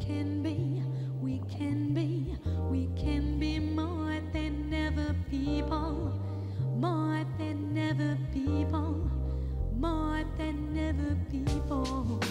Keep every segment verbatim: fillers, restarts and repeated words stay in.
can be, we can be, we can be more than ever people, more than ever people, more than ever people.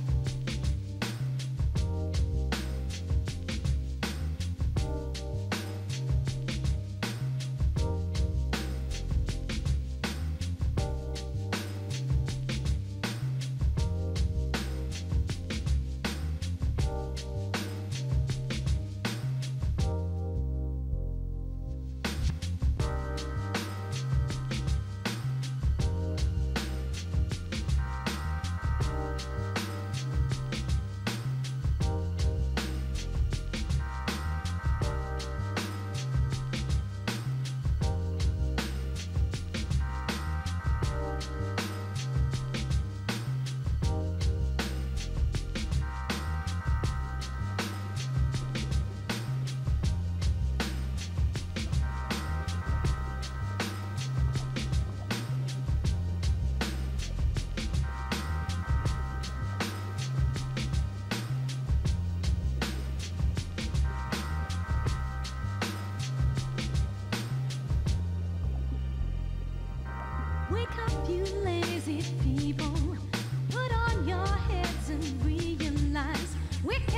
Wake up, you lazy people. Put on your heads and realize we can